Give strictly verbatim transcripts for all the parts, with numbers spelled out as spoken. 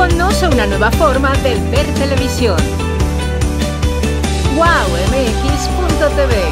Conoce una nueva forma de ver televisión. wow m x punto t v.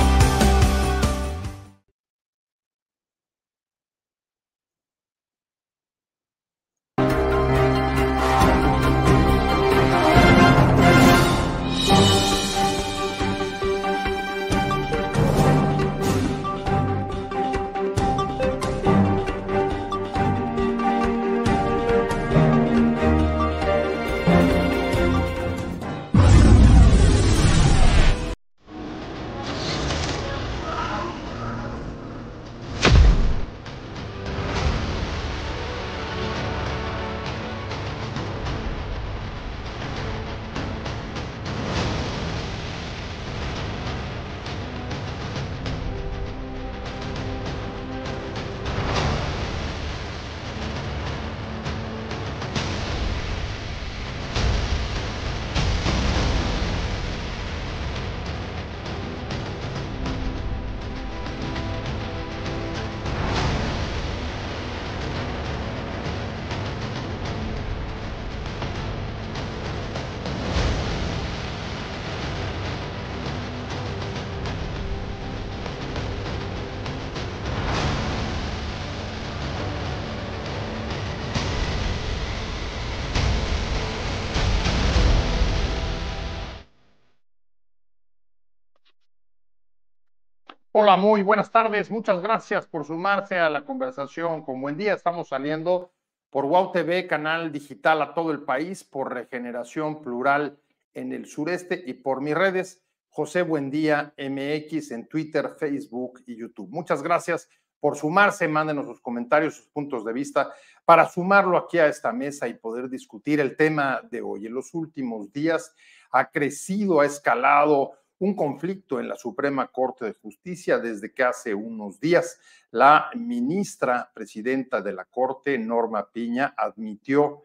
Hola, muy buenas tardes. Muchas gracias por sumarse a la conversación. Con Buen Día estamos saliendo por WOW T V, canal digital a todo el país, por Regeneración Plural en el sureste y por mis redes, José Buendía M X en Twitter, Facebook y YouTube. Muchas gracias por sumarse. Mándenos sus comentarios, sus puntos de vista para sumarlo aquí a esta mesa y poder discutir el tema de hoy. En los últimos días ha crecido, ha escalado un conflicto en la Suprema Corte de Justicia desde que hace unos días la ministra presidenta de la Corte, Norma Piña, admitió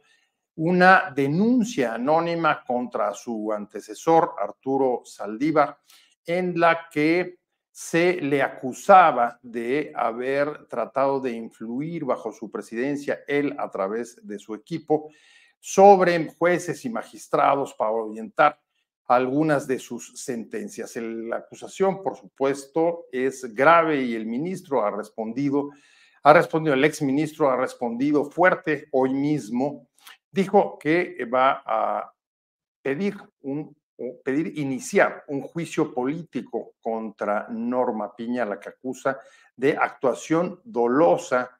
una denuncia anónima contra su antecesor, Arturo Saldívar, en la que se le acusaba de haber tratado de influir bajo su presidencia, él a través de su equipo, sobre jueces y magistrados para orientar algunas de sus sentencias. El, la acusación, por supuesto, es grave y el ministro ha respondido, ha respondido, el exministro ha respondido fuerte hoy mismo. Dijo que va a pedir, un, pedir iniciar un juicio político contra Norma Piña, la que acusa de actuación dolosa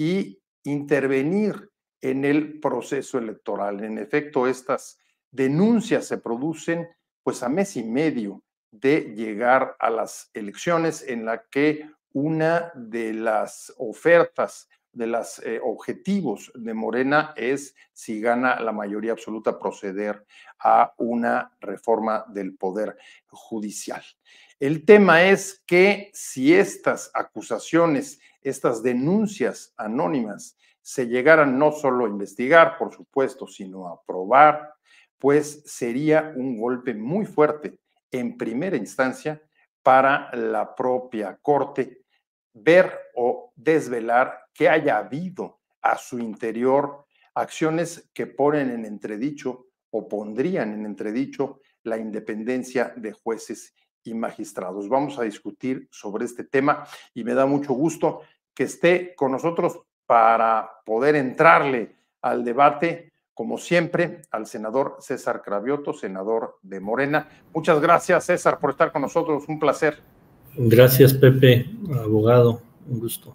y intervenir en el proceso electoral. En efecto, estas denuncias se producen pues a mes y medio de llegar a las elecciones, en la que una de las ofertas, de los eh, objetivos de Morena es, si gana la mayoría absoluta, proceder a una reforma del poder judicial. El tema es que si estas acusaciones, estas denuncias anónimas se llegaran no solo a investigar, por supuesto, sino a probar, pues sería un golpe muy fuerte en primera instancia para la propia Corte ver o desvelar que haya habido a su interior acciones que ponen en entredicho o pondrían en entredicho la independencia de jueces y magistrados. Vamos a discutir sobre este tema y me da mucho gusto que esté con nosotros para poder entrarle al debate, como siempre, al senador César Cravioto, senador de Morena. Muchas gracias, César, por estar con nosotros. Un placer. Gracias, Pepe, abogado. Un gusto.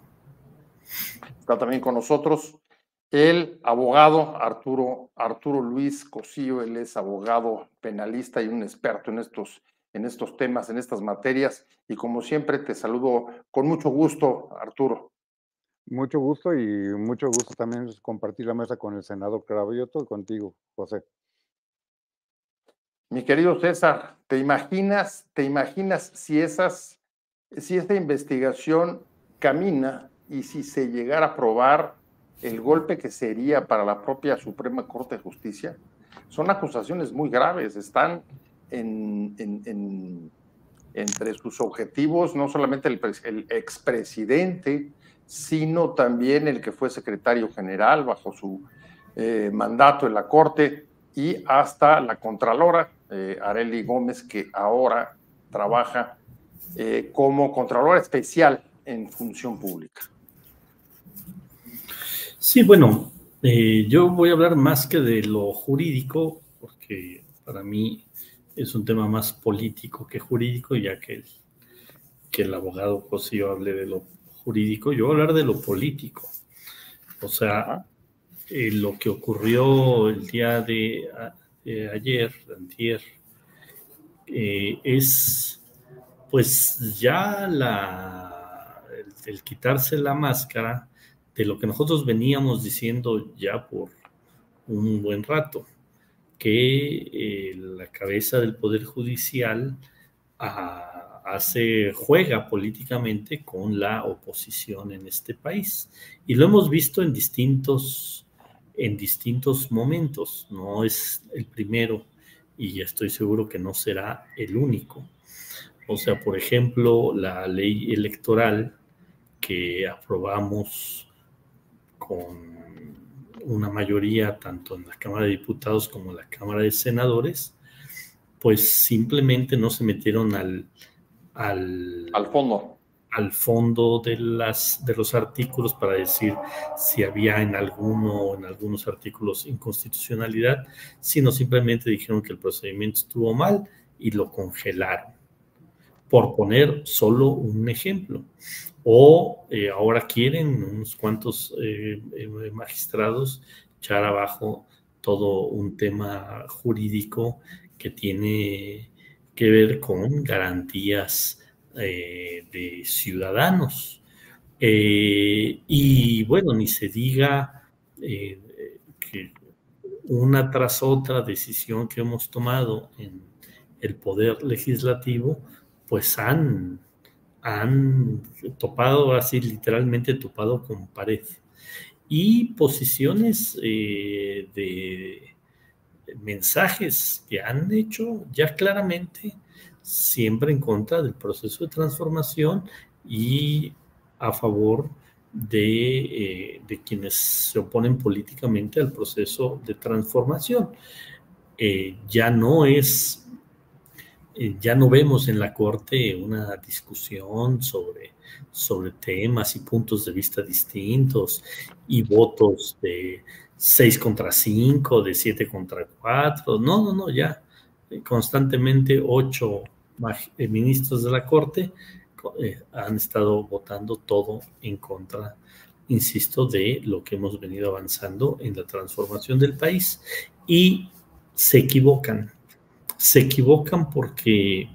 Está también con nosotros el abogado Arturo, Arturo Luis Cosío. Él es abogado penalista y un experto en estos, en estos temas, en estas materias. Y como siempre, te saludo con mucho gusto, Arturo. Mucho gusto y mucho gusto también compartir la mesa con el senador Cravioto y contigo, José. Mi querido César, ¿te imaginas, te imaginas si esas, si esta investigación camina y si se llegara a probar el golpe que sería para la propia Suprema Corte de Justicia? Son acusaciones muy graves, están en, en, en, entre sus objetivos no solamente el, el expresidente, sino también el que fue secretario general bajo su eh, mandato en la Corte, y hasta la Contralora, eh, Arely Gómez, que ahora trabaja eh, como Contralora Especial en Función Pública. Sí, bueno, eh, yo voy a hablar más que de lo jurídico, porque para mí es un tema más político que jurídico, ya que el, que el abogado José yo hable de lo jurídico, yo voy a hablar de lo político. O sea, eh, lo que ocurrió el día de, de ayer, de antier, eh, es pues ya la, el, el quitarse la máscara de lo que nosotros veníamos diciendo ya por un buen rato, que eh, la cabeza del Poder Judicial a, hace, juega políticamente con la oposición en este país. Y lo hemos visto en distintos, en distintos momentos. No es el primero y estoy seguro que no será el único. O sea, por ejemplo, la ley electoral que aprobamos con una mayoría tanto en la Cámara de Diputados como en la Cámara de Senadores, pues simplemente no se metieron al, al, al fondo, al fondo de, las, de los artículos para decir si había en alguno en algunos artículos inconstitucionalidad, sino simplemente dijeron que el procedimiento estuvo mal y lo congelaron, por poner solo un ejemplo. O eh, ahora quieren unos cuantos eh, eh, magistrados echar abajo todo un tema jurídico que tiene que ver con garantías eh, de ciudadanos. Eh, y bueno, ni se diga eh, que una tras otra decisión que hemos tomado en el Poder Legislativo, pues han, han topado, así literalmente topado con pared. Y posiciones eh, de mensajes que han hecho ya claramente siempre en contra del proceso de transformación y a favor de, eh, de quienes se oponen políticamente al proceso de transformación. Eh, ya no es ya no vemos en la Corte una discusión sobre, sobre temas y puntos de vista distintos y votos de seis contra cinco, de siete contra cuatro. No, no, no, ya constantemente ocho ministros de la Corte eh, han estado votando todo en contra, insisto, de lo que hemos venido avanzando en la transformación del país, y se equivocan. Se equivocan porque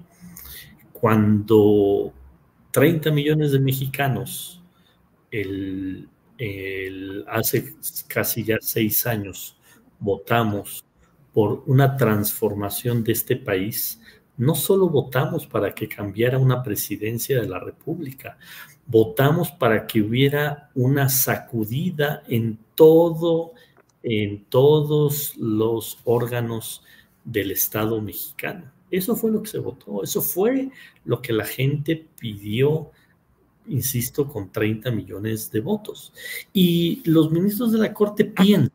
cuando treinta millones de mexicanos el, el, hace casi ya seis años votamos por una transformación de este país, no solo votamos para que cambiara una presidencia de la República, votamos para que hubiera una sacudida en todo, en todos los órganos del Estado mexicano. Eso fue lo que se votó, eso fue lo que la gente pidió, insisto, con treinta millones de votos. Y los ministros de la Corte piensan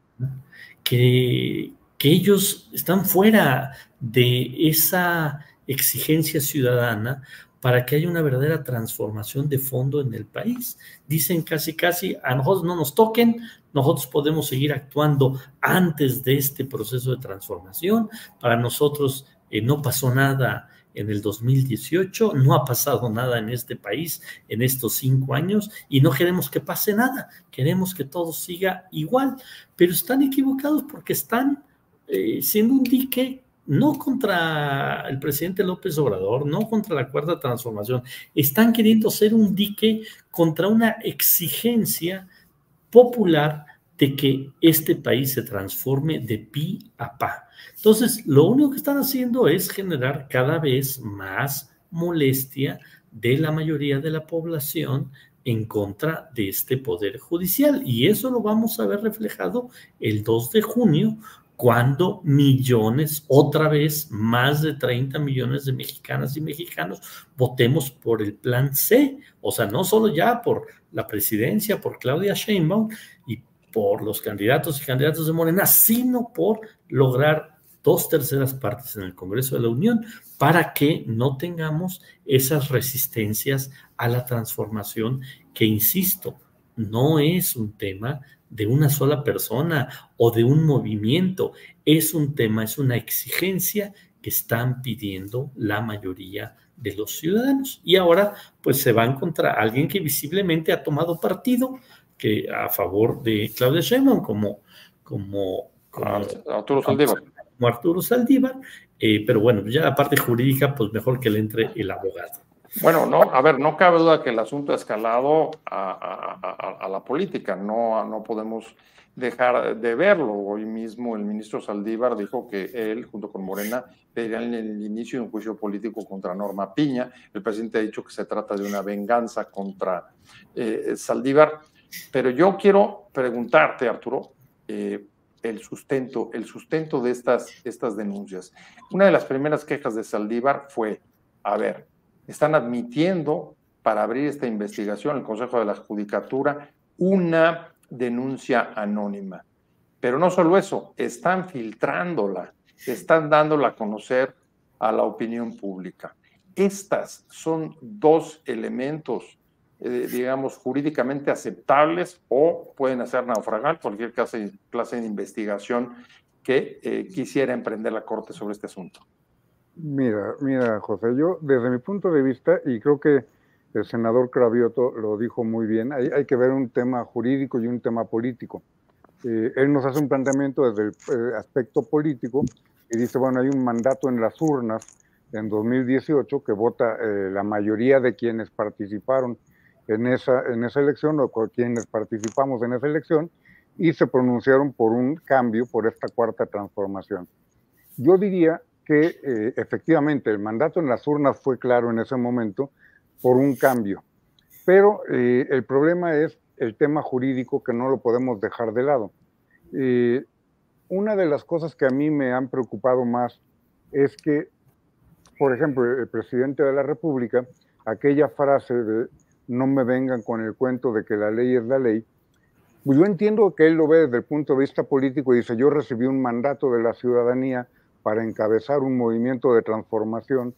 que, que ellos están fuera de esa exigencia ciudadana para que haya una verdadera transformación de fondo en el país. Dicen casi, casi, a nosotros no nos toquen, nosotros podemos seguir actuando antes de este proceso de transformación. Para nosotros eh, no pasó nada en el dos mil dieciocho, no ha pasado nada en este país en estos cinco años y no queremos que pase nada, queremos que todo siga igual, pero están equivocados porque están eh, siendo un dique no contra el presidente López Obrador, no contra la Cuarta Transformación, están queriendo ser un dique contra una exigencia popular de que este país se transforme de pi a pa. Entonces, lo único que están haciendo es generar cada vez más molestia de la mayoría de la población en contra de este poder judicial. Y eso lo vamos a ver reflejado el dos de junio, cuando millones, otra vez más de treinta millones de mexicanas y mexicanos votemos por el plan C, o sea, no solo ya por la presidencia, por Claudia Sheinbaum, y por los candidatos y candidatas de Morena, sino por lograr dos terceras partes en el Congreso de la Unión para que no tengamos esas resistencias a la transformación que, insisto, no es un tema de una sola persona o de un movimiento, es un tema, es una exigencia que están pidiendo la mayoría de los ciudadanos. Y ahora pues se van contra alguien que visiblemente ha tomado partido que a favor de Claudia Sheinbaum, como, como, como Arturo Saldívar. Como Arturo Saldívar, eh, pero bueno, ya la parte jurídica, pues mejor que le entre el abogado. Bueno, no, a ver, no cabe duda que el asunto ha escalado a, a, a, a la política, no, no podemos dejar de verlo. Hoy mismo el ministro Saldívar dijo que él, junto con Morena, pedirían el inicio de un juicio político contra Norma Piña. El presidente ha dicho que se trata de una venganza contra eh, Saldívar. Pero yo quiero preguntarte, Arturo, eh, el sustento, el sustento de estas, estas denuncias. Una de las primeras quejas de Saldívar fue, a ver, están admitiendo para abrir esta investigación, el Consejo de la Judicatura, una denuncia anónima. Pero no solo eso, están filtrándola, están dándola a conocer a la opinión pública. Estas son dos elementos, eh, digamos, jurídicamente aceptables o pueden hacer naufragar cualquier clase, clase de investigación que eh, quisiera emprender la Corte sobre este asunto. Mira, mira, José, yo desde mi punto de vista, y creo que el senador Cravioto lo dijo muy bien, hay, hay que ver un tema jurídico y un tema político. Eh, él nos hace un planteamiento desde el eh, aspecto político y dice, bueno, hay un mandato en las urnas en dos mil dieciocho que vota eh, la mayoría de quienes participaron en esa, en esa elección o quienes participamos en esa elección y se pronunciaron por un cambio, por esta cuarta transformación. Yo diría que eh, efectivamente el mandato en las urnas fue claro en ese momento por un cambio, pero eh, el problema es el tema jurídico que no lo podemos dejar de lado. Eh, una de las cosas que a mí me han preocupado más es que, por ejemplo, el presidente de la República, aquella frase de no me vengan con el cuento de que la ley es la ley, pues yo entiendo que él lo ve desde el punto de vista político y dice, yo recibí un mandato de la ciudadanía para encabezar un movimiento de transformación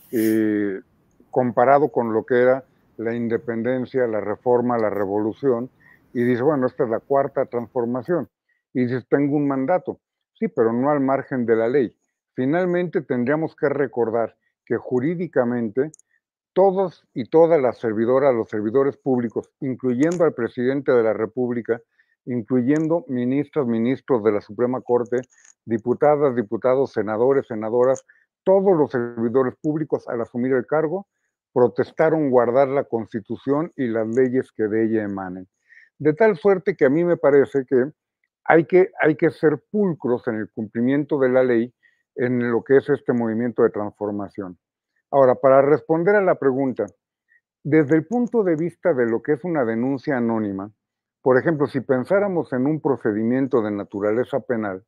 eh, comparado con lo que era la independencia, la reforma, la revolución, y dice, bueno, esta es la cuarta transformación. Y dice, tengo un mandato. Sí, pero no al margen de la ley. Finalmente tendríamos que recordar que jurídicamente todos y todas las servidoras, los servidores públicos, incluyendo al presidente de la República, incluyendo ministras, ministros de la Suprema Corte, diputadas, diputados, senadores, senadoras, todos los servidores públicos al asumir el cargo protestaron guardar la Constitución y las leyes que de ella emanen. De tal suerte que a mí me parece que hay que, hay que ser pulcros en el cumplimiento de la ley en lo que es este movimiento de transformación. Ahora, para responder a la pregunta, desde el punto de vista de lo que es una denuncia anónima, por ejemplo, si pensáramos en un procedimiento de naturaleza penal,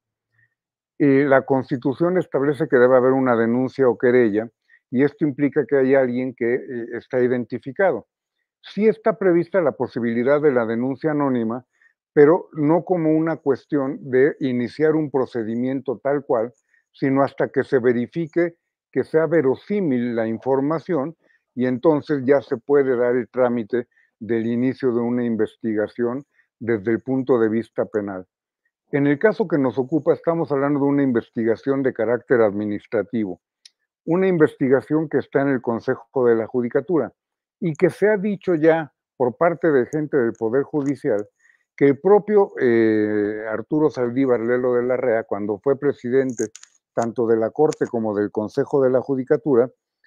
eh, la Constitución establece que debe haber una denuncia o querella, y esto implica que hay alguien que eh, está identificado. Sí está prevista la posibilidad de la denuncia anónima, pero no como una cuestión de iniciar un procedimiento tal cual, sino hasta que se verifique que sea verosímil la información y entonces ya se puede dar el trámite del inicio de una investigación desde el punto de vista penal. En el caso que nos ocupa, estamos hablando de una investigación de carácter administrativo, una investigación que está en el Consejo de la Judicatura y que se ha dicho ya por parte de gente del Poder Judicial que el propio eh, Arturo Saldívar Lelo de Larrea, cuando fue presidente tanto de la Corte como del Consejo de la Judicatura,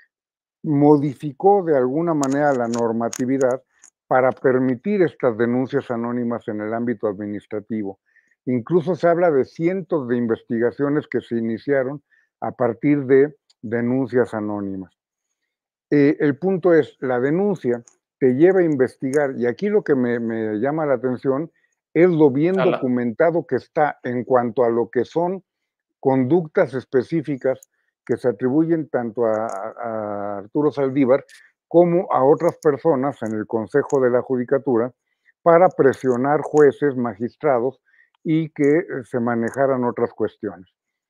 modificó de alguna manera la normatividad para permitir estas denuncias anónimas en el ámbito administrativo. Incluso se habla de cientos de investigaciones que se iniciaron a partir de denuncias anónimas. Eh, el punto es, la denuncia te lleva a investigar, y aquí lo que me, me llama la atención es lo bien Ala. documentado que está en cuanto a lo que son conductas específicas que se atribuyen tanto a, a Arturo Saldívar como a otras personas en el Consejo de la Judicatura para presionar jueces, magistrados y que se manejaran otras cuestiones.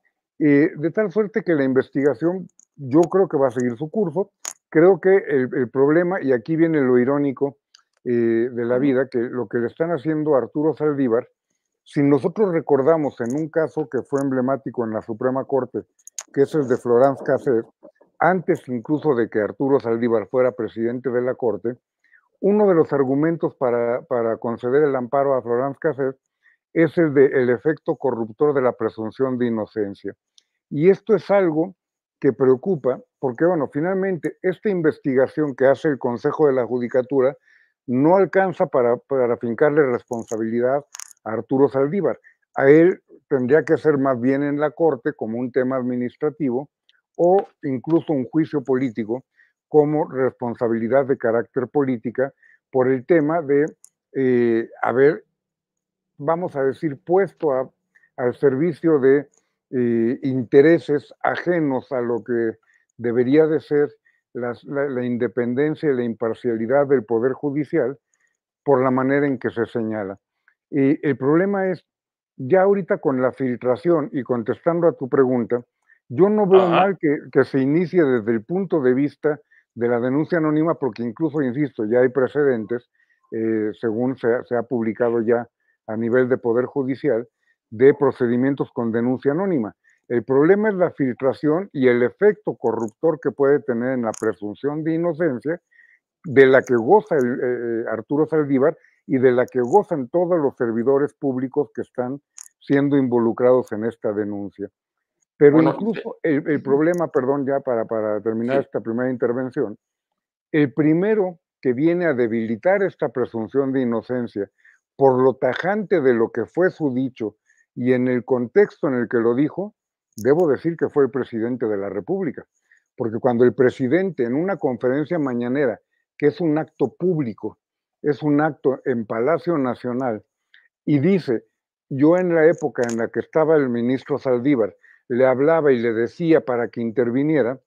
Eh, de tal suerte que la investigación yo creo que va a seguir su curso. Creo que el, el problema, y aquí viene lo irónico eh, de la vida, que lo que le están haciendo a Arturo Saldívar, si nosotros recordamos en un caso que fue emblemático en la Suprema Corte, que es el de Florence Cassés, antes incluso de que Arturo Saldívar fuera presidente de la Corte, uno de los argumentos para, para conceder el amparo a Florence Cassés es el de el efecto corruptor de la presunción de inocencia. Y esto es algo que preocupa, porque, bueno, finalmente esta investigación que hace el Consejo de la Judicatura no alcanza para, para fincarle responsabilidad a Arturo Saldívar. A él tendría que ser más bien en la Corte como un tema administrativo o incluso un juicio político como responsabilidad de carácter política por el tema de eh, haber, vamos a decir, puesto a, al servicio de eh, intereses ajenos a lo que debería de ser las, la, la independencia y la imparcialidad del Poder Judicial por la manera en que se señala. Y el problema es, ya ahorita con la filtración y contestando a tu pregunta, yo no veo Ajá. mal que, que se inicie desde el punto de vista de la denuncia anónima, porque incluso, insisto, ya hay precedentes, eh, según se, se ha publicado ya a nivel de Poder Judicial, de procedimientos con denuncia anónima. El problema es la filtración y el efecto corruptor que puede tener en la presunción de inocencia, de la que goza el, eh, Arturo Saldívar y de la que gozan todos los servidores públicos que están siendo involucrados en esta denuncia. Pero bueno, incluso el, el problema, perdón, ya para, para terminar sí. esta primera intervención, el primero que viene a debilitar esta presunción de inocencia por lo tajante de lo que fue su dicho y en el contexto en el que lo dijo, debo decir que fue el presidente de la República. Porque cuando el presidente en una conferencia mañanera, que es un acto público, es un acto en Palacio Nacional, y dice, yo en la época en la que estaba el ministro Saldívar, le hablaba y le decía para que interviniera,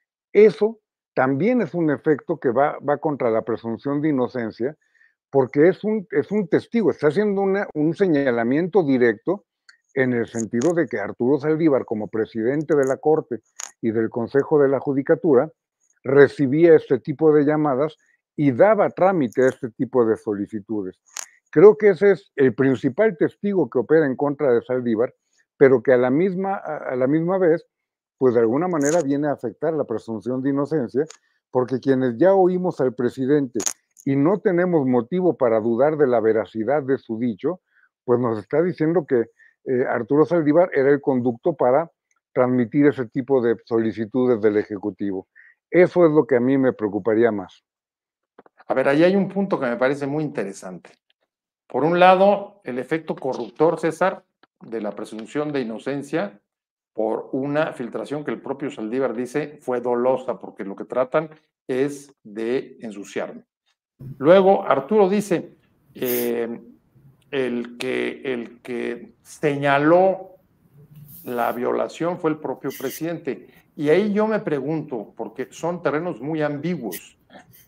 eso también es un efecto que va, va contra la presunción de inocencia, porque es un, es un testigo, está haciendo una, un señalamiento directo en el sentido de que Arturo Saldívar, como presidente de la Corte y del Consejo de la Judicatura, recibía este tipo de llamadas y daba trámite a este tipo de solicitudes. Creo que ese es el principal testigo que opera en contra de Saldívar, pero que a la misma, a la misma vez, pues de alguna manera viene a afectar la presunción de inocencia, porque quienes ya oímos al presidente y no tenemos motivo para dudar de la veracidad de su dicho, pues nos está diciendo que eh, Arturo Saldívar era el conducto para transmitir ese tipo de solicitudes del Ejecutivo. Eso es lo que a mí me preocuparía más. A ver, ahí hay un punto que me parece muy interesante. Por un lado, el efecto corruptor, César, de la presunción de inocencia por una filtración que el propio Saldívar dice fue dolosa, porque lo que tratan es de ensuciarme. Luego, Arturo dice, eh, el, que, el que señaló la violación fue el propio presidente. Y ahí yo me pregunto, porque son terrenos muy ambiguos,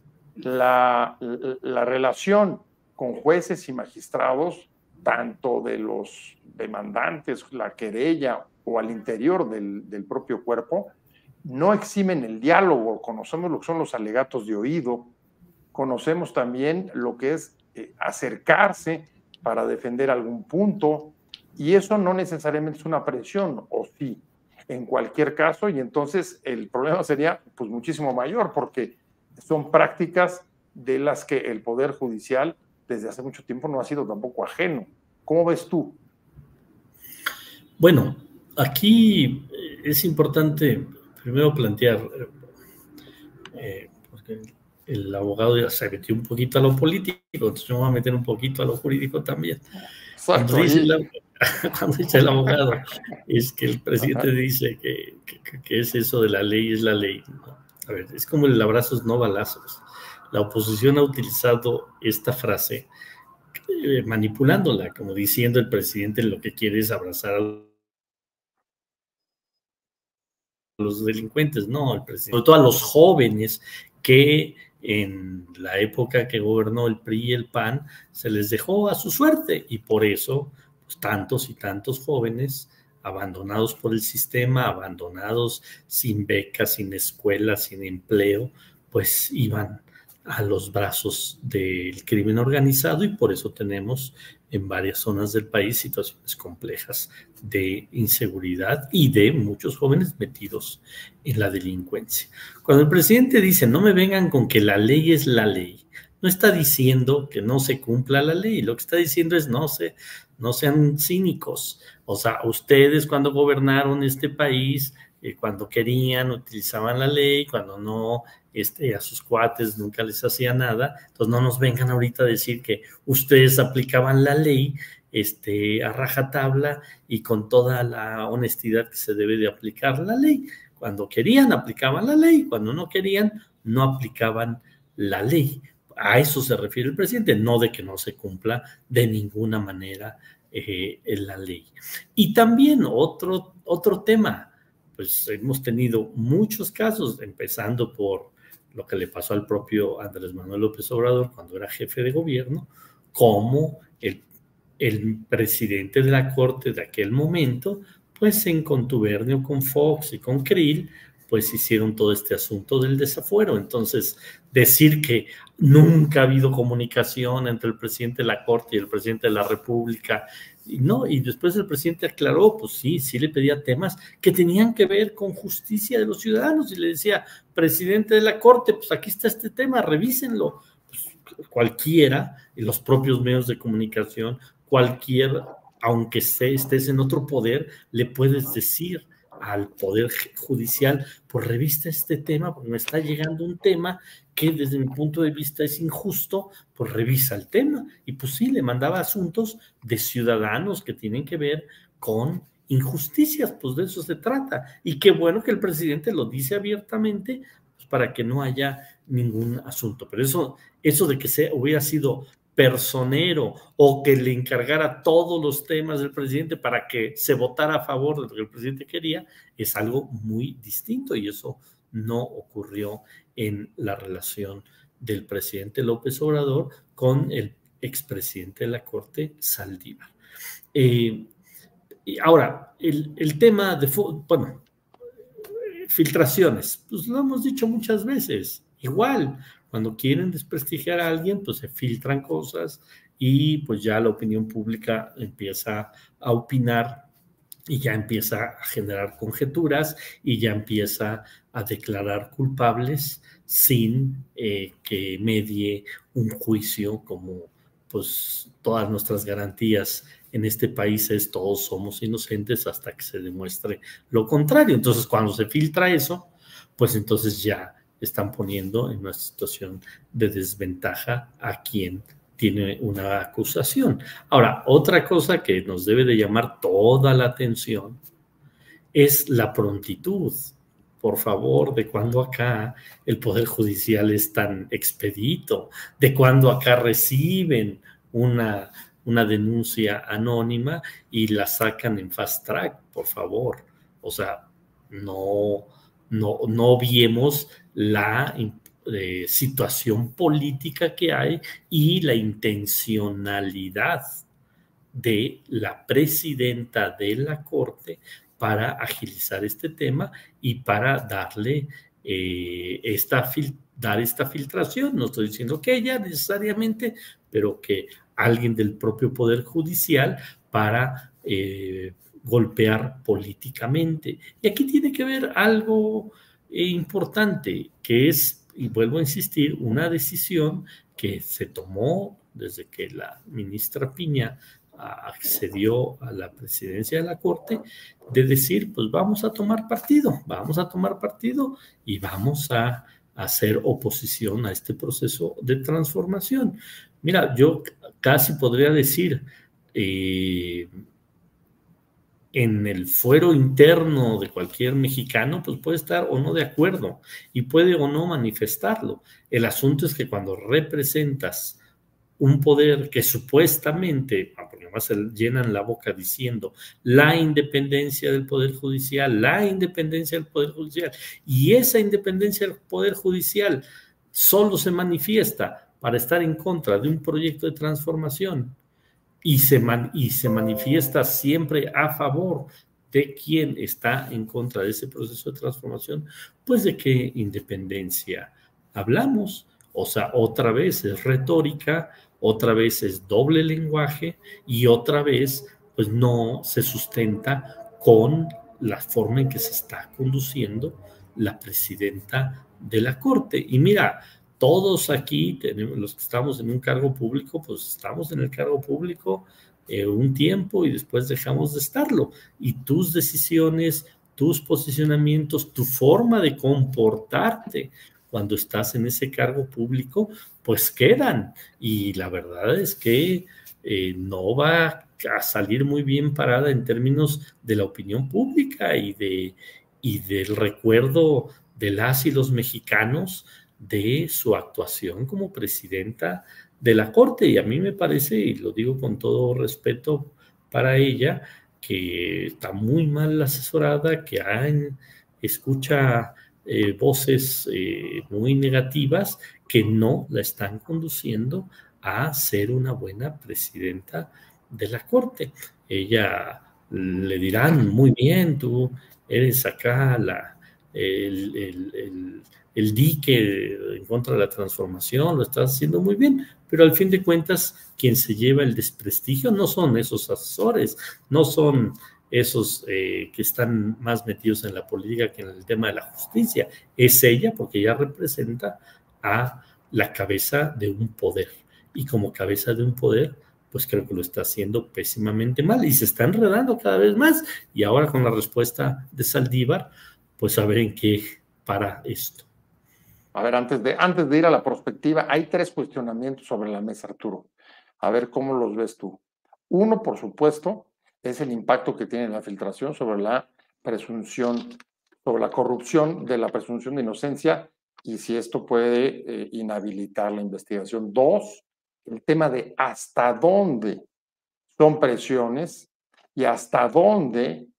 la, la, la relación con jueces y magistrados, tanto de los demandantes, la querella o al interior del, del propio cuerpo, no eximen el diálogo. Conocemos lo que son los alegatos de oído, conocemos también lo que es eh, acercarse para defender algún punto, y eso no necesariamente es una presión, o sí, en cualquier caso, y entonces el problema sería pues muchísimo mayor, porque son prácticas de las que el Poder Judicial desde hace mucho tiempo no ha sido tampoco ajeno. ¿Cómo ves tú? Bueno, aquí es importante primero plantear, eh, porque el abogado ya se metió un poquito a lo político, entonces yo me voy a meter un poquito a lo jurídico también. Cuando dice, la, cuando dice el abogado, es que el presidente dice que, que, que es eso de la ley, es la ley. A ver, es como el abrazos no balazos. La oposición ha utilizado esta frase eh, manipulándola, como diciendo el presidente lo que quiere es abrazar a los delincuentes, no, el presidente, sobre todo a los jóvenes que en la época que gobernó el P R I y el P A N, se les dejó a su suerte y por eso pues, tantos y tantos jóvenes abandonados por el sistema, abandonados sin becas, sin escuela, sin empleo, pues iban a los brazos del crimen organizado y por eso tenemos en varias zonas del país situaciones complejas de inseguridad y de muchos jóvenes metidos en la delincuencia. Cuando el presidente dice no me vengan con que la ley es la ley, no está diciendo que no se cumpla la ley, lo que está diciendo es no, se, no sean cínicos. O sea, ustedes cuando gobernaron este país, eh, cuando querían, utilizaban la ley, cuando no, este, a sus cuates nunca les hacía nada, entonces no nos vengan ahorita a decir que ustedes aplicaban la ley este, a rajatabla y con toda la honestidad que se debe de aplicar la ley. Cuando querían, aplicaban la ley, cuando no querían, no aplicaban la ley. A eso se refiere el presidente, no de que no se cumpla de ninguna manera eh, en la ley. Y también otro, otro tema, pues hemos tenido muchos casos, empezando por lo que le pasó al propio Andrés Manuel López Obrador cuando era jefe de gobierno, como el, el presidente de la Corte de aquel momento, pues en contubernio con Fox y con Krill, pues hicieron todo este asunto del desafuero. Entonces, decir que nunca ha habido comunicación entre el presidente de la Corte y el presidente de la República, y no, y después el presidente aclaró, pues sí, sí le pedía temas que tenían que ver con justicia de los ciudadanos, y le decía, presidente de la Corte, pues aquí está este tema, revísenlo. Pues, cualquiera, en los propios medios de comunicación, cualquier, aunque estés en otro poder, le puedes decir al Poder Judicial, pues revista este tema, porque me está llegando un tema que desde mi punto de vista es injusto, pues revisa el tema. Y pues sí, le mandaba asuntos de ciudadanos que tienen que ver con injusticias, pues de eso se trata. Y qué bueno que el presidente lo dice abiertamente, pues para que no haya ningún asunto. Pero eso, eso de que se hubiera sido personero o que le encargara todos los temas del presidente para que se votara a favor de lo que el presidente quería, es algo muy distinto y eso no ocurrió en la relación del presidente López Obrador con el expresidente de la Corte, Saldívar. Eh, y ahora, el, el tema de, bueno, filtraciones, pues lo hemos dicho muchas veces, igual, cuando quieren desprestigiar a alguien, pues se filtran cosas y pues ya la opinión pública empieza a opinar y ya empieza a generar conjeturas y ya empieza a declarar culpables sin eh, que medie un juicio, como pues todas nuestras garantías en este país es todos somos inocentes hasta que se demuestre lo contrario. Entonces cuando se filtra eso, pues entonces ya están poniendo en una situación de desventaja a quien tiene una acusación. Ahora, otra cosa que nos debe de llamar toda la atención es la prontitud. Por favor, de cuando acá el Poder Judicial es tan expedito, de cuando acá reciben una, una denuncia anónima y la sacan en fast track, por favor. O sea, no... No, no obviemos la eh, situación política que hay y la intencionalidad de la presidenta de la Corte para agilizar este tema y para darle eh, esta, dar esta filtración. No estoy diciendo que ella necesariamente, pero que alguien del propio Poder Judicial para... Eh, golpear políticamente. Y aquí tiene que ver algo eh, importante, que es, y vuelvo a insistir, una decisión que se tomó desde que la ministra Piña accedió a la presidencia de la Corte, de decir, pues vamos a tomar partido, vamos a tomar partido y vamos a hacer oposición a este proceso de transformación. Mira, yo casi podría decir, eh, en el fuero interno de cualquier mexicano, pues puede estar o no de acuerdo y puede o no manifestarlo. El asunto es que cuando representas un poder que supuestamente, porque además se llenan la boca diciendo la independencia del Poder Judicial, la independencia del Poder Judicial, y esa independencia del Poder Judicial solo se manifiesta para estar en contra de un proyecto de transformación y se, man, y se manifiesta siempre a favor de quien está en contra de ese proceso de transformación, pues de qué independencia hablamos. O sea, otra vez es retórica, otra vez es doble lenguaje y otra vez pues no se sustenta con la forma en que se está conduciendo la presidenta de la Corte. Y mira, todos aquí, tenemos, los que estamos en un cargo público, pues estamos en el cargo público eh, un tiempo y después dejamos de estarlo. Y tus decisiones, tus posicionamientos, tu forma de comportarte cuando estás en ese cargo público, pues quedan. Y la verdad es que eh, no va a salir muy bien parada en términos de la opinión pública y, de, y del recuerdo de las y los mexicanos de su actuación como presidenta de la Corte. Y a mí me parece, y lo digo con todo respeto para ella, que está muy mal asesorada, que hay, escucha eh, voces eh, muy negativas que no la están conduciendo a ser una buena presidenta de la Corte. Ella le dirán, muy bien, tú eres acá la, el, el, el, el dique en contra de la transformación, lo estás haciendo muy bien, pero al fin de cuentas, quien se lleva el desprestigio no son esos asesores, no son esos eh, que están más metidos en la política que en el tema de la justicia. Es ella, porque ella representa a la cabeza de un poder. Y como cabeza de un poder, pues creo que lo está haciendo pésimamente mal y se está enredando cada vez más. Y ahora con la respuesta de Saldívar, pues a ver en qué para esto. A ver, antes de, antes de ir a la perspectiva, hay tres cuestionamientos sobre la mesa, Arturo. A ver cómo los ves tú. Uno, por supuesto, es el impacto que tiene la filtración sobre la presunción, sobre la corrupción de la presunción de inocencia y si esto puede eh, inhabilitar la investigación. Dos, el tema de hasta dónde son presiones y hasta dónde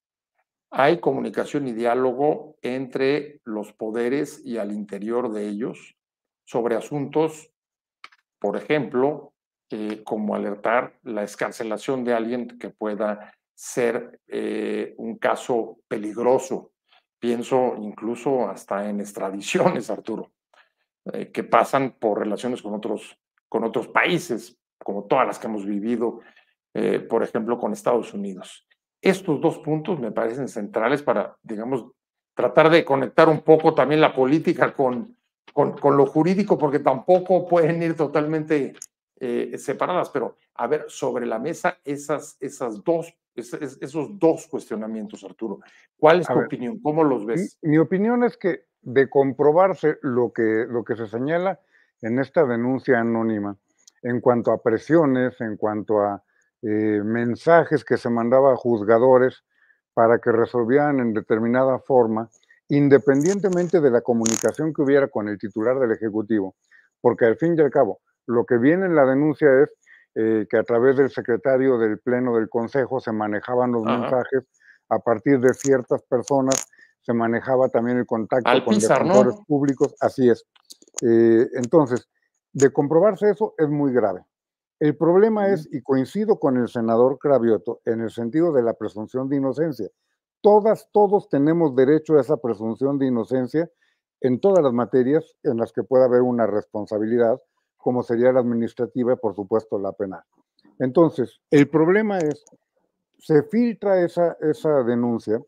hay comunicación y diálogo entre los poderes y al interior de ellos sobre asuntos, por ejemplo, eh, como alertar la excarcelación de alguien que pueda ser eh, un caso peligroso. Pienso incluso hasta en extradiciones, Arturo, eh, que pasan por relaciones con otros, con otros países, como todas las que hemos vivido, eh, por ejemplo, con Estados Unidos. Estos dos puntos me parecen centrales para, digamos, tratar de conectar un poco también la política con, con, con lo jurídico, porque tampoco pueden ir totalmente eh, separadas, pero a ver, sobre la mesa esas, esas dos, esos, esos dos cuestionamientos, Arturo. ¿Cuál es A tu ver, opinión? ¿Cómo los ves? Mi, mi opinión es que de comprobarse lo que, lo que se señala en esta denuncia anónima, en cuanto a presiones, en cuanto a eh, mensajes que se mandaba a juzgadores para que resolvieran en determinada forma, independientemente de la comunicación que hubiera con el titular del Ejecutivo, porque al fin y al cabo, lo que viene en la denuncia es eh, que a través del secretario del Pleno del Consejo se manejaban los Ajá. mensajes a partir de ciertas personas, se manejaba también el contacto con Alpizar, defensores ¿no? públicos, así es. Eh, entonces, de comprobarse eso es muy grave. El problema Ujú. es, y coincido con el senador Cravioto, en el sentido de la presunción de inocencia. Todas, todos tenemos derecho a esa presunción de inocencia en todas las materias en las que pueda haber una responsabilidad, como sería la administrativa y, por supuesto, la penal. Entonces, el problema es, se filtra esa, esa denuncia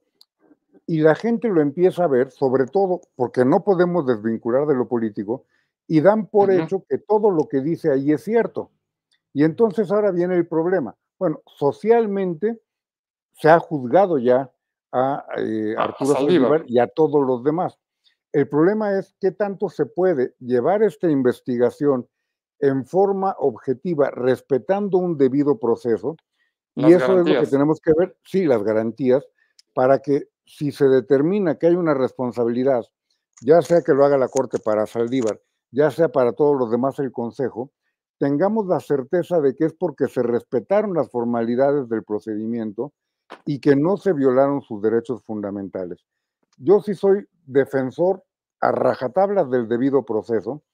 y la gente lo empieza a ver, sobre todo porque no podemos desvincular de lo político, y dan por Ujú. hecho que todo lo que dice ahí es cierto. Y entonces ahora viene el problema. Bueno, socialmente se ha juzgado ya a eh, A, a Arturo Saldívar. Saldívar y a todos los demás. El problema es qué tanto se puede llevar esta investigación en forma objetiva, respetando un debido proceso, y Las eso es lo que garantías. tenemos que ver, sí, las garantías, para que si se determina que hay una responsabilidad, ya sea que lo haga la Corte para Saldívar, ya sea para todos los demás el Consejo, tengamos la certeza de que es porque se respetaron las formalidades del procedimiento y que no se violaron sus derechos fundamentales. Yo sí soy defensor a rajatablas del debido proceso.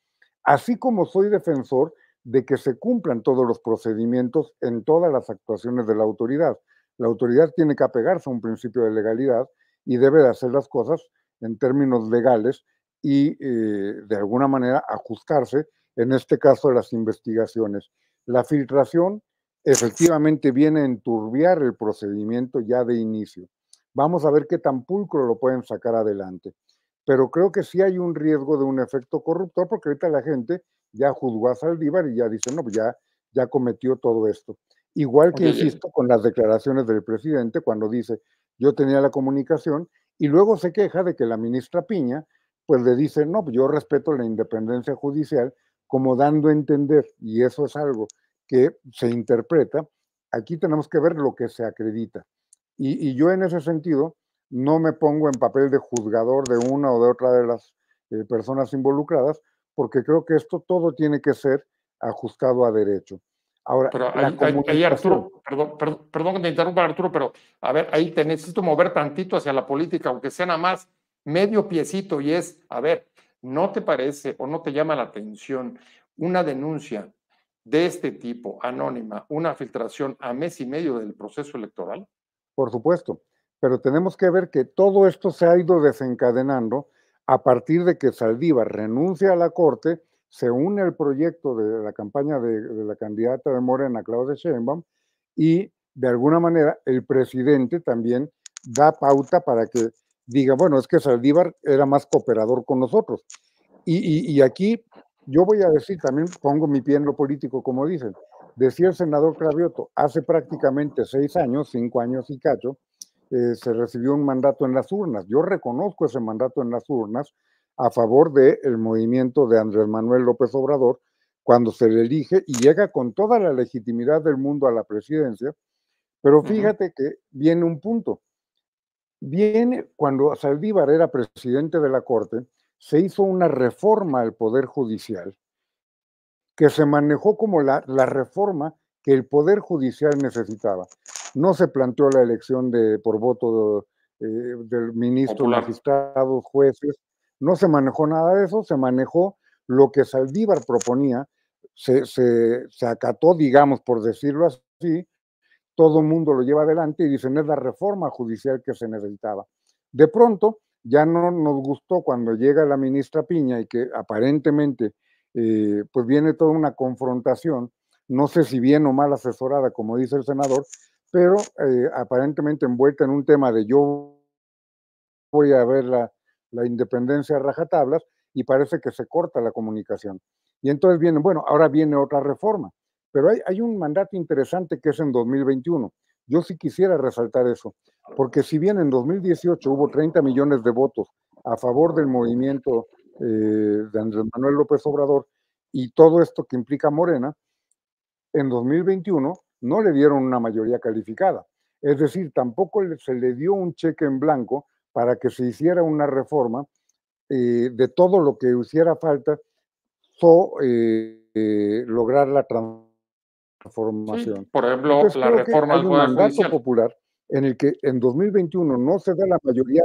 así como soy defensor de que se cumplan todos los procedimientos en todas las actuaciones de la autoridad. La autoridad tiene que apegarse a un principio de legalidad y debe de hacer las cosas en términos legales y eh, de alguna manera ajustarse, en este caso, a las investigaciones. La filtración efectivamente viene a enturbiar el procedimiento ya de inicio. Vamos a ver qué tan pulcro lo pueden sacar adelante. Pero creo que sí hay un riesgo de un efecto corruptor, porque ahorita la gente ya juzgó a Saldívar y ya dice, no, pues ya, ya cometió todo esto. Igual que, Oye, insisto, con las declaraciones del presidente, cuando dice, yo tenía la comunicación, y luego se queja de que la ministra Piña, pues le dice, no, pues yo respeto la independencia judicial, como dando a entender, y eso es algo que se interpreta, aquí tenemos que ver lo que se acredita. Y, y yo en ese sentido no me pongo en papel de juzgador de una o de otra de las eh, personas involucradas, porque creo que esto todo tiene que ser ajustado a derecho. Ahora, pero la ahí, ahí, ahí, comunicación. Arturo, perdón, perdón, perdón que te interrumpa, Arturo, pero a ver, ahí te necesito mover tantito hacia la política, aunque sea nada más medio piecito, y es, a ver, ¿no te parece o no te llama la atención una denuncia de este tipo, anónima, una filtración a mes y medio del proceso electoral? Por supuesto, pero tenemos que ver que todo esto se ha ido desencadenando a partir de que Saldívar renuncia a la Corte, se une al proyecto de la campaña de, de la candidata de Morena, Claudia Sheinbaum, y de alguna manera el presidente también da pauta para que diga, bueno, es que Saldívar era más cooperador con nosotros. Y, y, y aquí yo voy a decir, también pongo mi pie en lo político, como dicen, decía el senador Cravioto, hace prácticamente seis años, cinco años y cacho, eh, se recibió un mandato en las urnas. Yo reconozco ese mandato en las urnas a favor del movimiento de Andrés Manuel López Obrador, cuando se le elige y llega con toda la legitimidad del mundo a la presidencia, pero fíjate uh-huh. que viene un punto. Viene cuando Saldívar era presidente de la Corte, se hizo una reforma al Poder Judicial que se manejó como la, la reforma que el Poder Judicial necesitaba. No se planteó la elección de, por voto de, eh, del ministro, Popular. Magistrados, jueces, no se manejó nada de eso, se manejó lo que Saldívar proponía, se, se, se acató, digamos, por decirlo así, todo el mundo lo lleva adelante y dicen es la reforma judicial que se necesitaba. De pronto, ya no nos gustó cuando llega la ministra Piña y que aparentemente eh, pues viene toda una confrontación, no sé si bien o mal asesorada, como dice el senador, pero eh, aparentemente envuelta en un tema de yo voy a ver la, la independencia a rajatablas y parece que se corta la comunicación. Y entonces viene, bueno, ahora viene otra reforma, pero hay, hay un mandato interesante que es en dos mil veintiuno. Yo sí quisiera resaltar eso, porque si bien en dos mil dieciocho hubo treinta millones de votos a favor del movimiento eh, de Andrés Manuel López Obrador y todo esto que implica Morena, en dos mil veintiuno no le dieron una mayoría calificada. Es decir, tampoco se le dio un cheque en blanco para que se hiciera una reforma eh, de todo lo que hiciera falta o eh, eh, lograr la transformación. Sí, por ejemplo, entonces, la reforma hay del un Poder mandato Judicial popular en el que en dos mil veintiuno no se da la mayoría.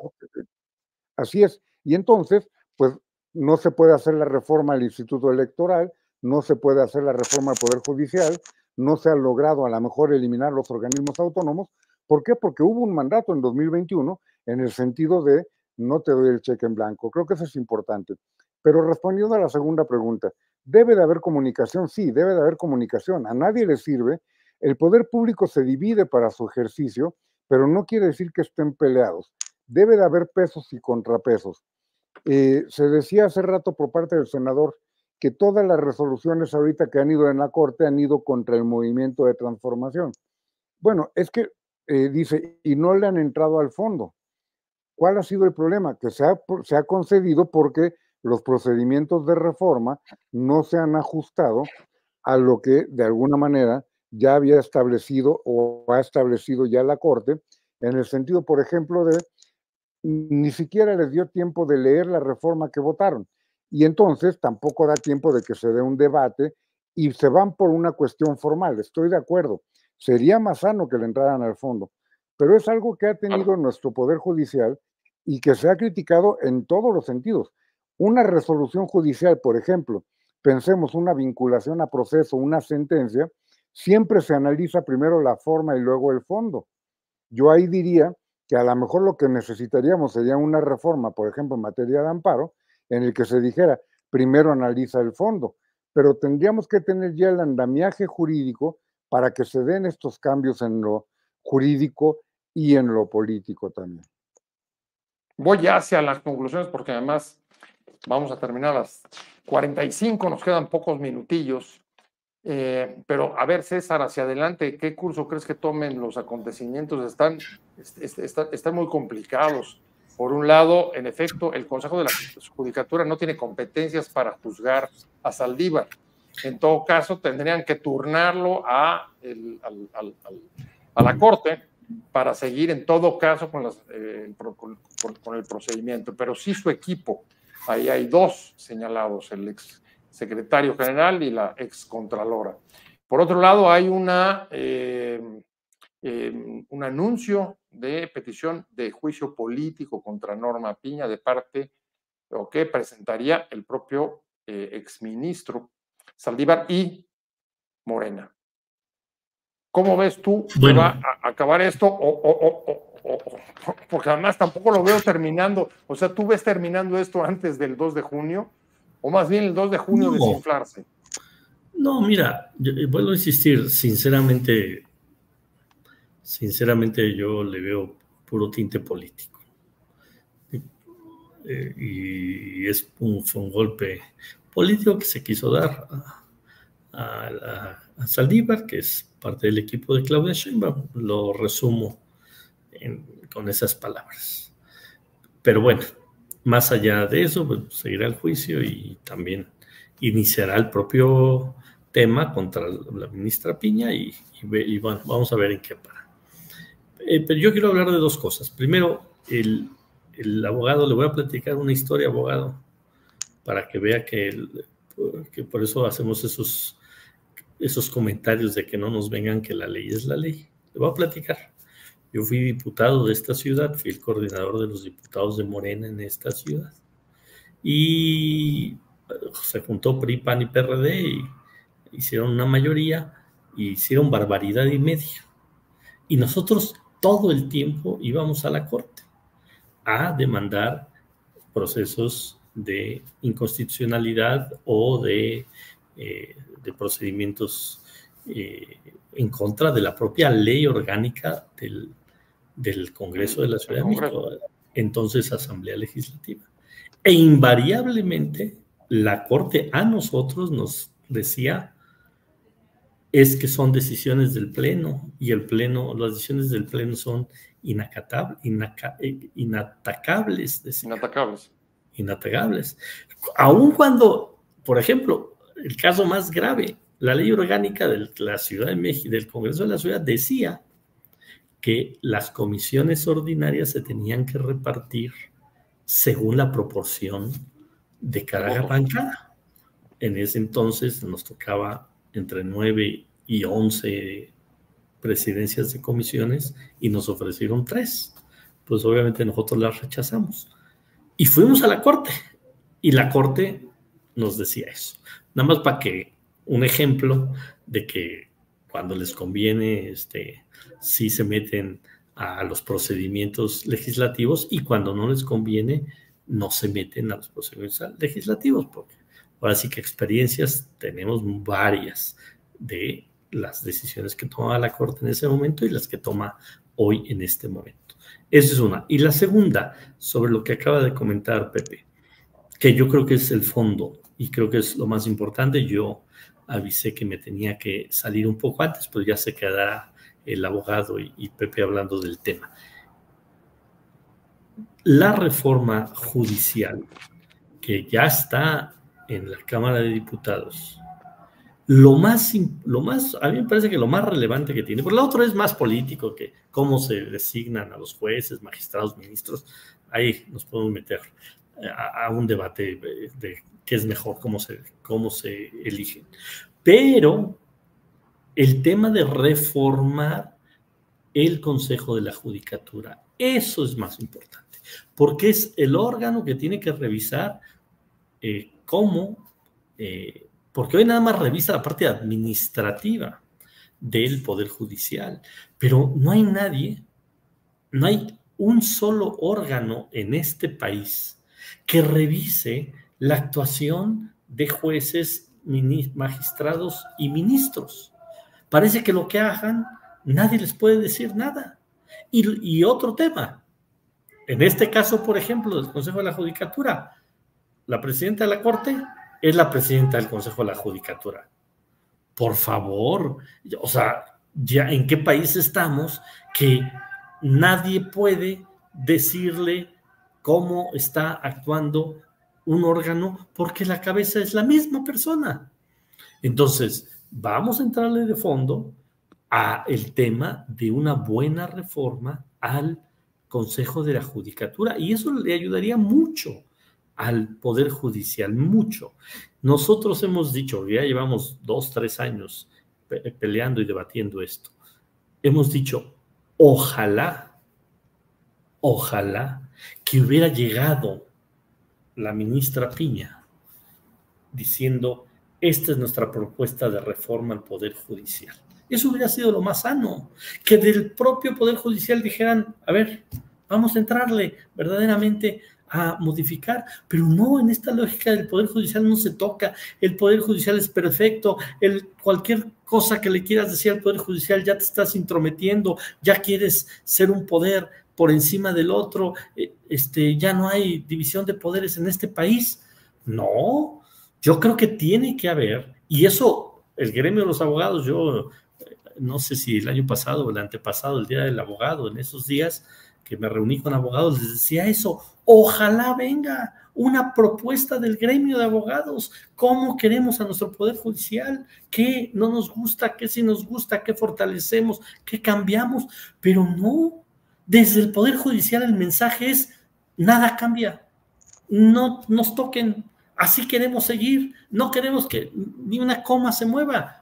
Así es. Y entonces, pues no se puede hacer la reforma al Instituto Electoral, no se puede hacer la reforma al Poder Judicial, no se ha logrado a lo mejor eliminar los organismos autónomos. ¿Por qué? Porque hubo un mandato en dos mil veintiuno en el sentido de no te doy el cheque en blanco. Creo que eso es importante. Pero respondiendo a la segunda pregunta, ¿debe de haber comunicación? Sí, debe de haber comunicación. A nadie le sirve. El poder público se divide para su ejercicio, pero no quiere decir que estén peleados. Debe de haber pesos y contrapesos. Eh, se decía hace rato por parte del senador que todas las resoluciones ahorita que han ido en la Corte han ido contra el movimiento de transformación. Bueno, es que eh, dice, y no le han entrado al fondo. ¿Cuál ha sido el problema? Que se ha, se ha concedido porque los procedimientos de reforma no se han ajustado a lo que de alguna manera ya había establecido o ha establecido ya la Corte, en el sentido, por ejemplo, de ni siquiera les dio tiempo de leer la reforma que votaron. Y entonces tampoco da tiempo de que se dé un debate y se van por una cuestión formal. Estoy de acuerdo. Sería más sano que le entraran al fondo. Pero es algo que ha tenido nuestro Poder Judicial y que se ha criticado en todos los sentidos. Una resolución judicial, por ejemplo, pensemos una vinculación a proceso, una sentencia, siempre se analiza primero la forma y luego el fondo. Yo ahí diría que a lo mejor lo que necesitaríamos sería una reforma, por ejemplo, en materia de amparo, en el que se dijera, primero analiza el fondo, pero tendríamos que tener ya el andamiaje jurídico para que se den estos cambios en lo jurídico y en lo político también. Voy ya hacia las conclusiones porque además vamos a terminar a las cuarenta y cinco, nos quedan pocos minutillos. Eh, pero a ver, César, hacia adelante, ¿qué curso crees que tomen los acontecimientos? Están, est, están, están muy complicados. Por un lado, en efecto, el Consejo de la Judicatura no tiene competencias para juzgar a Saldívar. En todo caso, tendrían que turnarlo a, el, al, al, al, a la Corte para seguir en todo caso con, las, eh, con, con, con el procedimiento. Pero sí su equipo, ahí hay dos señalados, el ex secretario general y la excontralora. Por otro lado, hay una, eh, eh, un anuncio de petición de juicio político contra Norma Piña de parte, o que presentaría el propio eh, exministro Saldívar y Morena. ¿Cómo ves tú bueno. que va a acabar esto? O, o, o, o, o, porque además tampoco lo veo terminando. O sea, ¿tú ves terminando esto antes del dos de junio? O más bien el dos de junio no. desinflarse. No, mira, yo, vuelvo a insistir, sinceramente, sinceramente yo le veo puro tinte político. Eh, y es un, fue un golpe político que se quiso dar a, a, a, a Saldívar, que es parte del equipo de Claudia Sheinbaum. Lo resumo en, con esas palabras. Pero bueno, más allá de eso, pues, seguirá el juicio y también iniciará el propio tema contra la ministra Piña y, y, y bueno, vamos a ver en qué para. Eh, pero yo quiero hablar de dos cosas. Primero, el, el abogado, le voy a platicar una historia, abogado, para que vea que, el, que por eso hacemos esos, esos comentarios de que no nos vengan que la ley es la ley. Le voy a platicar. Yo fui diputado de esta ciudad, fui el coordinador de los diputados de Morena en esta ciudad. Y se juntó P R I, P A N y P R D y hicieron una mayoría y hicieron barbaridad y media. Y nosotros todo el tiempo íbamos a la Corte a demandar procesos de inconstitucionalidad o de, eh, de procedimientos eh, en contra de la propia ley orgánica del del Congreso de la Ciudad de México, entonces Asamblea Legislativa. E invariablemente la Corte a nosotros nos decía es que son decisiones del Pleno y el Pleno, las decisiones del Pleno son inacatables, inaca, inatacables. Decía. Inatacables. Inatacables. Aun cuando, por ejemplo, el caso más grave, la ley orgánica de la Ciudad de México, del Congreso de la Ciudad decía que las comisiones ordinarias se tenían que repartir según la proporción de cada bancada. En ese entonces nos tocaba entre nueve y once presidencias de comisiones y nos ofrecieron tres. Pues obviamente nosotros las rechazamos. Y fuimos a la Corte y la Corte nos decía eso. Nada más para que un ejemplo de que cuando les conviene, este, sí se meten a los procedimientos legislativos y cuando no les conviene, no se meten a los procedimientos legislativos, porque ahora sí que experiencias tenemos varias de las decisiones que tomaba la Corte en ese momento y las que toma hoy en este momento. Esa es una. Y la segunda, sobre lo que acaba de comentar Pepe, que yo creo que es el fondo y creo que es lo más importante. Yo avisé que me tenía que salir un poco antes, pues ya se quedará el abogado y, y Pepe hablando del tema. La reforma judicial que ya está en la Cámara de Diputados, lo más, lo más, a mí me parece que lo más relevante que tiene, porque lo otro es más político, que cómo se designan a los jueces, magistrados, ministros, ahí nos podemos meter a, a un debate de, de qué es mejor, cómo se, cómo se eligen. Pero el tema de reformar el Consejo de la Judicatura, eso es más importante, porque es el órgano que tiene que revisar eh, cómo eh, porque hoy nada más revisa la parte administrativa del Poder Judicial, pero no hay nadie, no hay un solo órgano en este país que revise la actuación de jueces, magistrados y ministros. Parece que lo que hagan, nadie les puede decir nada. Y, y otro tema, en este caso, por ejemplo, del Consejo de la Judicatura, la presidenta de la Corte es la presidenta del Consejo de la Judicatura. Por favor, o sea, ya en qué país estamos que nadie puede decirle cómo está actuando un órgano porque la cabeza es la misma persona. Entonces, vamos a entrarle de fondo a el tema de una buena reforma al Consejo de la Judicatura, y eso le ayudaría mucho al Poder Judicial, mucho. Nosotros hemos dicho, ya llevamos dos, tres años pe peleando y debatiendo esto, hemos dicho, ojalá, ojalá que hubiera llegado la ministra Piña diciendo, esta es nuestra propuesta de reforma al Poder Judicial. Eso hubiera sido lo más sano, que del propio Poder Judicial dijeran, a ver, vamos a entrarle verdaderamente a modificar, pero no, en esta lógica del Poder Judicial no se toca, el Poder Judicial es perfecto, el, cualquier cosa que le quieras decir al Poder Judicial ya te estás intrometiendo, ya quieres ser un poder por encima del otro, este, ya no hay división de poderes en este país. No, yo creo que tiene que haber, y eso, el gremio de los abogados, yo no sé si el año pasado o el antepasado, el Día del Abogado, en esos días que me reuní con abogados, les decía eso, ojalá venga una propuesta del gremio de abogados, cómo queremos a nuestro Poder Judicial, qué no nos gusta, qué sí nos gusta, qué fortalecemos, qué cambiamos, pero no, desde el Poder Judicial el mensaje es, nada cambia, no nos toquen, así queremos seguir, no queremos que ni una coma se mueva.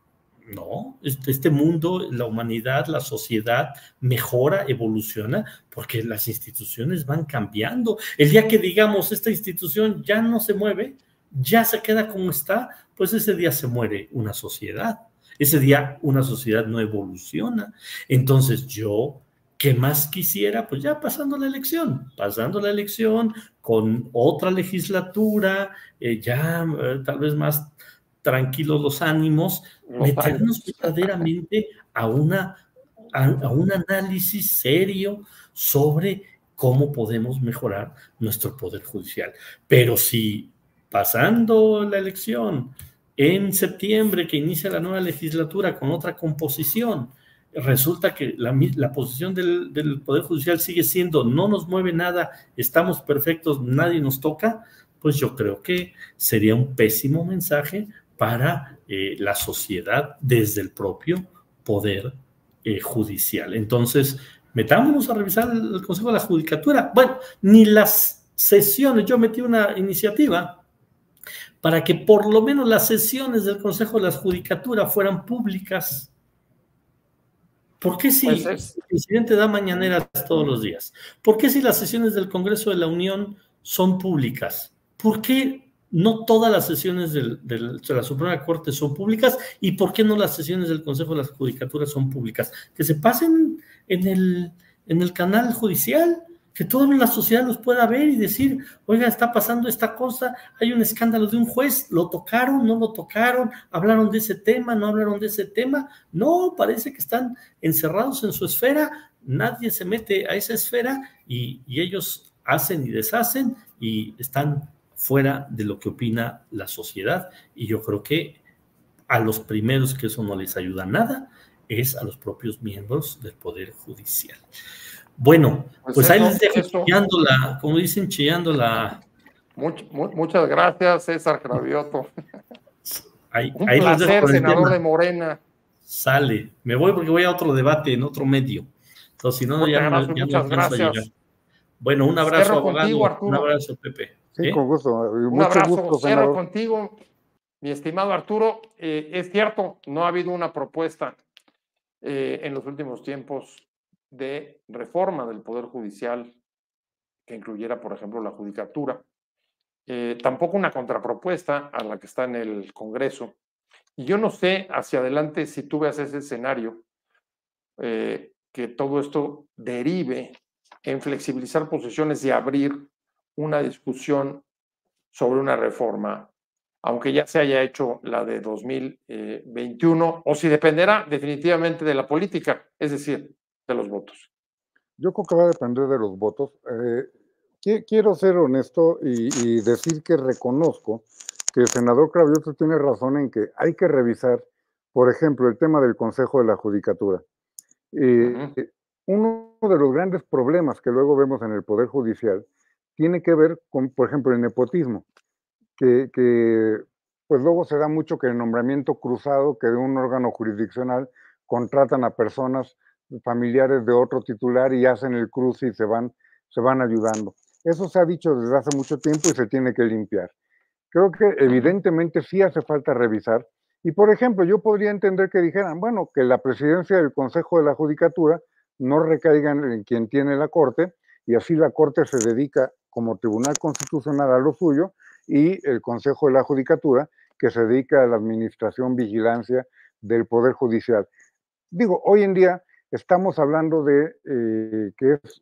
No, este mundo, la humanidad, la sociedad mejora, evoluciona, porque las instituciones van cambiando. El día que digamos esta institución ya no se mueve, ya se queda como está, pues ese día se muere una sociedad. Ese día una sociedad no evoluciona. Entonces yo, ¿qué más quisiera? Pues ya pasando la elección, pasando la elección con otra legislatura, eh, ya eh, tal vez más tranquilos los ánimos, meternos verdaderamente a, una, a, a un análisis serio sobre cómo podemos mejorar nuestro Poder Judicial. Pero si pasando la elección en septiembre, que inicia la nueva legislatura con otra composición, resulta que la, la posición del, del Poder Judicial sigue siendo no nos mueve nada, estamos perfectos, nadie nos toca, pues yo creo que sería un pésimo mensaje para eh, la sociedad desde el propio Poder eh, Judicial. Entonces, metámonos a revisar el, el Consejo de la Judicatura. Bueno, ni las sesiones, yo metí una iniciativa para que por lo menos las sesiones del Consejo de la Judicatura fueran públicas. ¿Por qué si pues es... el presidente da mañaneras todos los días? ¿Por qué si las sesiones del Congreso de la Unión son públicas? ¿Por qué no todas las sesiones del, del, de la Suprema Corte son públicas? ¿Y por qué no las sesiones del Consejo de la Judicatura son públicas? Que se pasen en el, en el canal judicial, que toda la sociedad los pueda ver y decir, oiga, está pasando esta cosa, hay un escándalo de un juez, ¿lo tocaron, no lo tocaron? ¿Hablaron de ese tema, no hablaron de ese tema? No, parece que están encerrados en su esfera, nadie se mete a esa esfera y, y ellos hacen y deshacen y están fuera de lo que opina la sociedad, y yo creo que a los primeros que eso no les ayuda nada es a los propios miembros del Poder Judicial. Bueno, pues, pues eso, ahí les dejo eso, chillando la, como dicen, chillando la... Much, mu muchas gracias, César Cravioto. Ahí, Un ahí placer, senador tema. de Morena. Sale, me voy porque voy a otro debate en otro medio. Entonces, si no, ya, abrazo, ya muchas no gracias. Bueno, un abrazo, Cierro abogado. Contigo, Arturo. Un abrazo, Pepe. Sí, ¿Eh? con gusto. Un Mucho abrazo, gusto, cierro senador. contigo, mi estimado Arturo. Eh, es cierto, no ha habido una propuesta eh, en los últimos tiempos de reforma del Poder Judicial que incluyera, por ejemplo, la judicatura. eh, tampoco una contrapropuesta a la que está en el Congreso. Y yo no sé hacia adelante si tú veas ese escenario, eh, que todo esto derive en flexibilizar posiciones y abrir una discusión sobre una reforma, aunque ya se haya hecho la de dos mil veintiuno, o si dependerá definitivamente de la política, es decir, de los votos. Yo creo que va a depender de los votos. Eh, quiero ser honesto y, y decir que reconozco que el senador Cravioto tiene razón en que hay que revisar, por ejemplo, el tema del Consejo de la Judicatura. Eh, uh-huh. Uno de los grandes problemas que luego vemos en el Poder Judicial tiene que ver con, por ejemplo, el nepotismo, que, que pues luego se da mucho que el nombramiento cruzado, que de un órgano jurisdiccional contratan a personas familiares de otro titular y hacen el cruce y se van, se van ayudando. Eso se ha dicho desde hace mucho tiempo y se tiene que limpiar. Creo que evidentemente sí hace falta revisar. Y por ejemplo, yo podría entender que dijeran, bueno, que la presidencia del Consejo de la Judicatura no recaiga en quien tiene la Corte y así la Corte se dedica como Tribunal Constitucional a lo suyo y el Consejo de la Judicatura que se dedica a la administración, vigilancia del Poder Judicial. Digo, hoy en día estamos hablando de eh, que es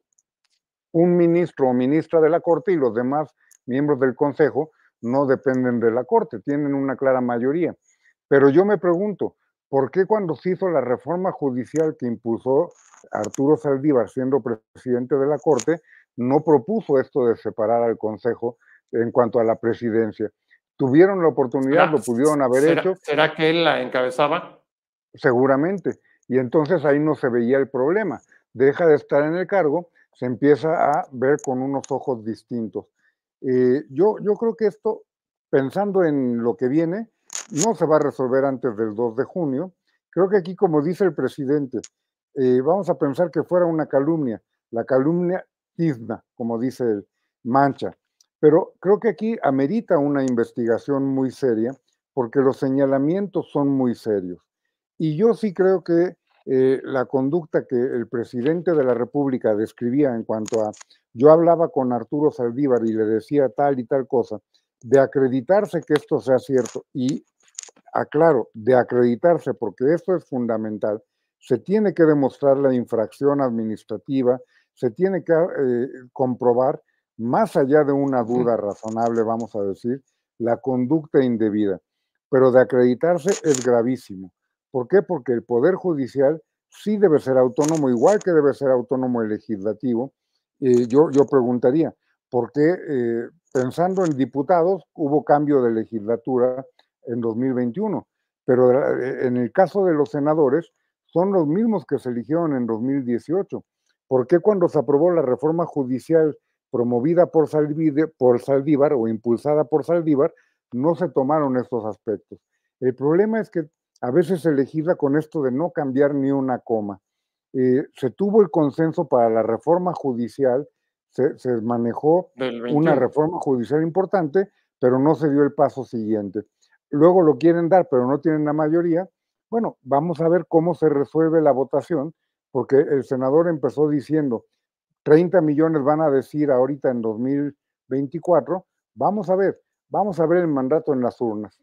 un ministro o ministra de la Corte y los demás miembros del Consejo no dependen de la Corte, tienen una clara mayoría. Pero yo me pregunto, ¿por qué cuando se hizo la reforma judicial que impulsó Arturo Saldívar siendo presidente de la Corte, no propuso esto de separar al Consejo en cuanto a la presidencia? Tuvieron la oportunidad, lo pudieron haber ¿será, hecho. ¿Será que él la encabezaba? Seguramente. Y entonces ahí no se veía el problema. Deja de estar en el cargo, se empieza a ver con unos ojos distintos. Eh, yo, yo creo que esto, pensando en lo que viene, no se va a resolver antes del dos de junio. Creo que aquí, como dice el presidente, eh, vamos a pensar que fuera una calumnia, la calumnia tizna, como dice él, mancha. Pero creo que aquí amerita una investigación muy seria, porque los señalamientos son muy serios. Y yo sí creo que eh, la conducta que el presidente de la República describía en cuanto a, yo hablaba con Arturo Saldívar y le decía tal y tal cosa, de acreditarse que esto sea cierto, y aclaro, de acreditarse, porque esto es fundamental, se tiene que demostrar la infracción administrativa, se tiene que eh, comprobar, más allá de una duda razonable, vamos a decir, la conducta indebida. Pero de acreditarse es gravísimo. ¿Por qué? Porque el Poder Judicial sí debe ser autónomo, igual que debe ser autónomo el legislativo. Eh, yo, yo preguntaría, ¿por qué eh, pensando en diputados hubo cambio de legislatura en dos mil veintiuno? Pero en el caso de los senadores son los mismos que se eligieron en dos mil dieciocho. ¿Por qué cuando se aprobó la reforma judicial promovida por Saldívar, por Saldívar o impulsada por Saldívar, no se tomaron estos aspectos? El problema es que a veces se legisla con esto de no cambiar ni una coma. Eh, se tuvo el consenso para la reforma judicial, se, se manejó una reforma judicial importante, pero no se dio el paso siguiente. Luego lo quieren dar, pero no tienen la mayoría. Bueno, vamos a ver cómo se resuelve la votación, porque el senador empezó diciendo treinta millones van a decir ahorita en dos mil veinticuatro. Vamos a ver, vamos a ver el mandato en las urnas.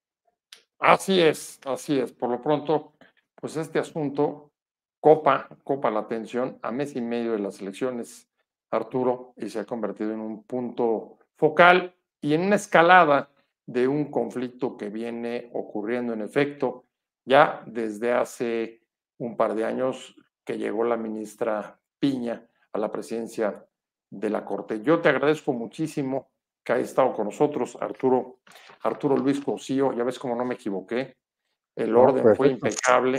Así es, así es. Por lo pronto, pues este asunto copa, copa la atención a mes y medio de las elecciones, Arturo, y se ha convertido en un punto focal y en una escalada de un conflicto que viene ocurriendo en efecto ya desde hace un par de años que llegó la ministra Piña a la presidencia de la Corte. Yo te agradezco muchísimo que haya estado con nosotros, Arturo, Arturo Luis Cosío. Ya ves cómo no me equivoqué. El No, orden perfecto. fue impecable.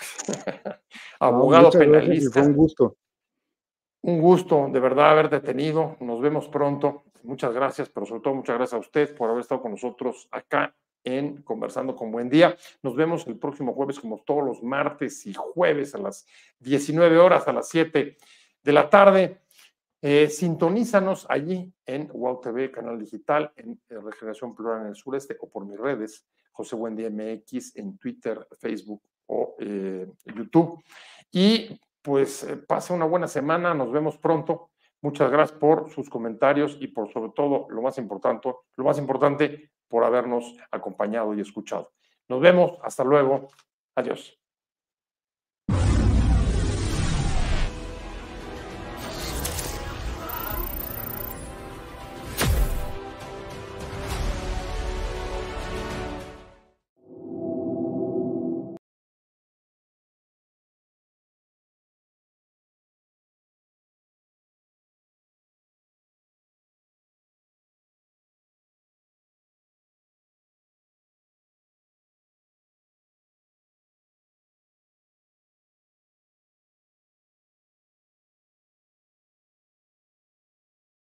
Abogado no, penalista. Fue un gusto. Un gusto de verdad haberte tenido. Nos vemos pronto. Muchas gracias, pero sobre todo muchas gracias a usted por haber estado con nosotros acá en Conversando con Buen Día. Nos vemos el próximo jueves, como todos los martes y jueves a las diecinueve horas, a las siete de la tarde. Eh, sintonízanos allí en Wow T V, canal digital, en Regeneración Plural en el Sureste, o por mis redes, José Buendía M X, en Twitter, Facebook o eh, YouTube. Y pues eh, pasa una buena semana, nos vemos pronto. Muchas gracias por sus comentarios y por sobre todo, lo más importante, lo más importante, por habernos acompañado y escuchado. Nos vemos, hasta luego. Adiós.